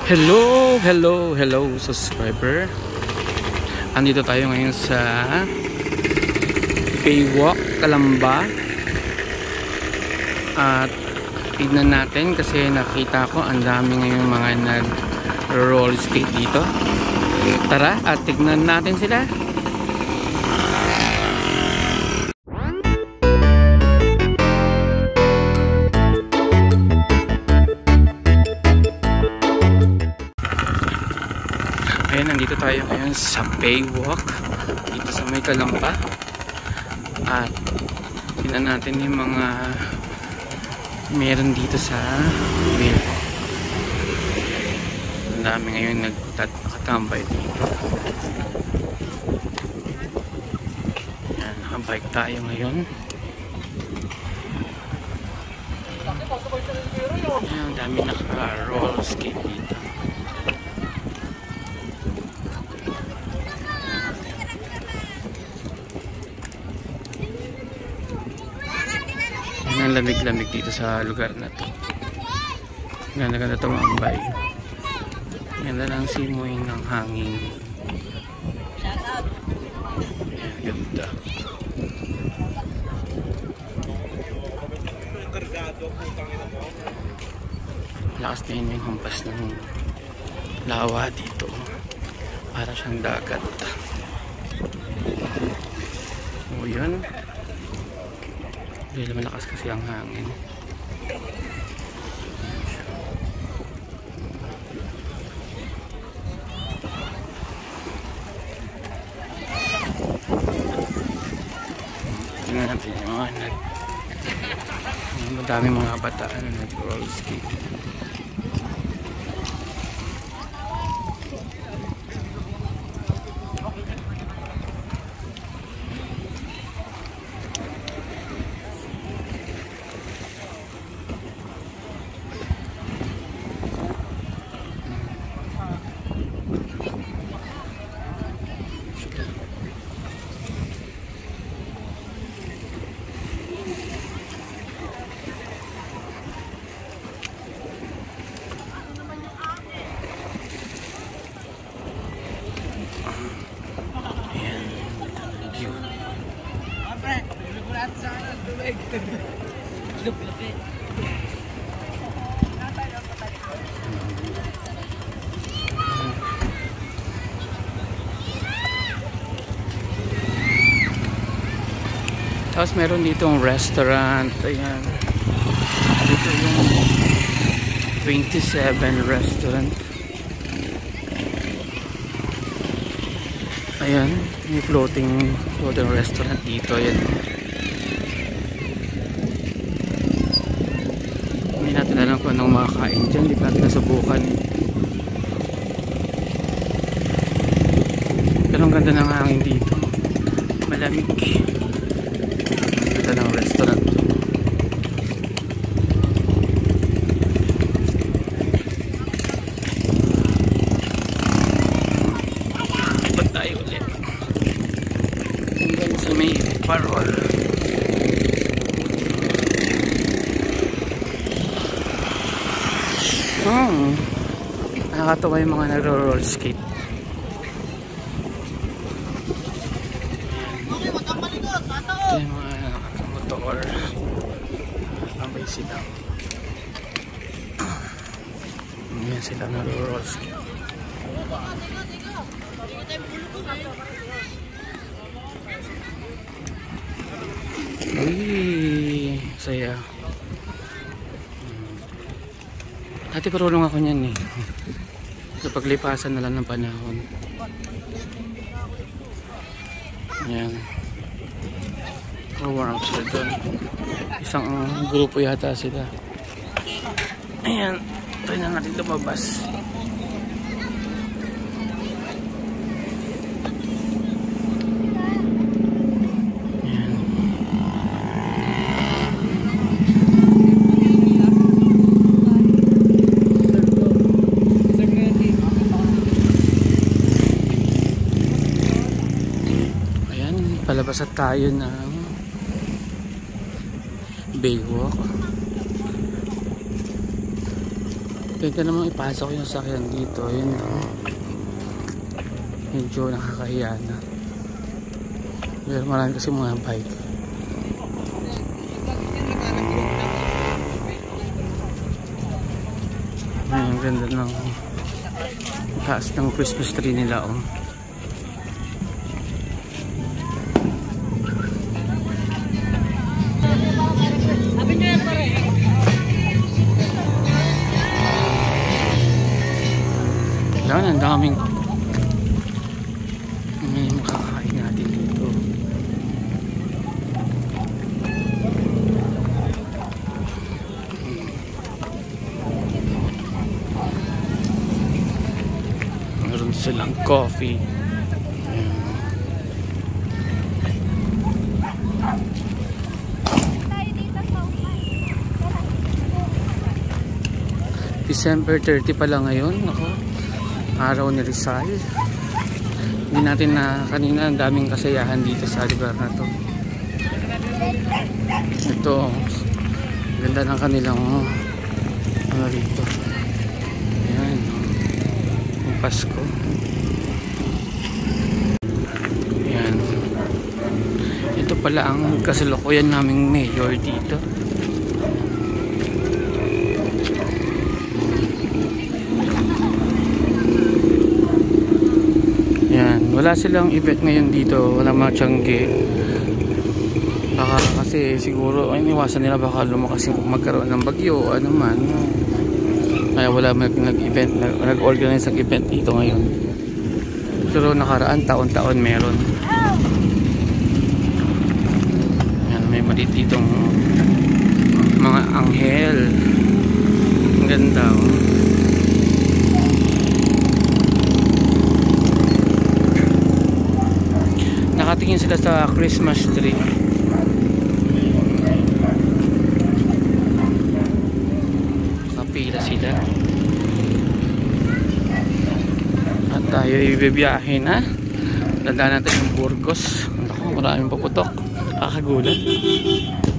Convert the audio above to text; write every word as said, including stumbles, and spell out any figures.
Hello, hello, hello subscriber. Andito tayo ngayon sa Baywalk, Calamba. At tignan natin kasi nakita ko ang dami ngayon mga nag-roller skate dito. Tara at tignan natin sila. Ayan, nandito tayo ngayon sa Baywalk dito sa may Calamba. At tignan natin yung mga meron dito sa Baywalk. Ang dami ngayon nagtatambay dito. Ayan, nakabike tayo ngayon. Ayan, ang dami naka-roller skate dito. Ang lamig-lamig dito sa lugar na to. Ganda-ganda tumambay. Ganda ng simoy ng hangin. Ganda. Lakas na yun yung hampas ng lawa dito. Para siyang dagat. O yun. Dahil malakas kasi ang hangin. Tingnan natin yung mga nag madami mga bataan na nag-roller skate. Tapos meron ditong restaurant. Ayan. Dito yung twenty-seven restaurant. Ayan. May floating floating restaurant dito. Ayan. Hindi natin alam kung anong makakain dyan. Hindi natin nasubukan. Pero ang ganda ng hangin dito. Malamig. Ganda ng restaurant. Ipat tayo ulit. Hanggang sa may parol. Hmm. Nakakatawa yung mga nagro-roller skate. Ito yung mga motor. Tambay sila. Ayan sila nagro-roller skate. Uy, saya. Dati parulong ako niyan eh. Sa paglipasan na lang ng panahon. Ayan. Warm up sila doon. Isang grupo yata sila. Ayan. Try na natin lumabas. Palabas at tayo ng Baywalk. Pwede naman ipasok yung sakyan dito. Yun lang. Medyo nakakahiya na. Pero marami kasi mga bike. Ay, ang ganda ng taas ng Christmas tree nila. Oh. Yan, ang daming may makakain natin dito. Meron silang coffee. December thirty pala ngayon. Ako, araw ni Rizal. Hindi natin na kanina ang daming kasayahan dito sa lugar na to. Ito, ganda ng kanilang ano dito. Ayan, yung Pasko. Ayan. Ito pala ang kasalukuyan naming mayor dito. Wala silang event ngayon dito, wala mga tiyangge. Baka kasi siguro ay iniwasan nila baka lumakas magkaroon ng bagyo o ano man. Kaya wala nag-event, nag-organize ng event dito ngayon. Pero nakaraan taon-taon meron. Yan, may maliit ditong mga anghel. Ang ganda, oh. Nakatingin sila sa Christmas tree. Kapila sila. At tayo ibibiyahe na. Dadaan natin yung Burgos. Ako, maraming paputok. Kakagulat.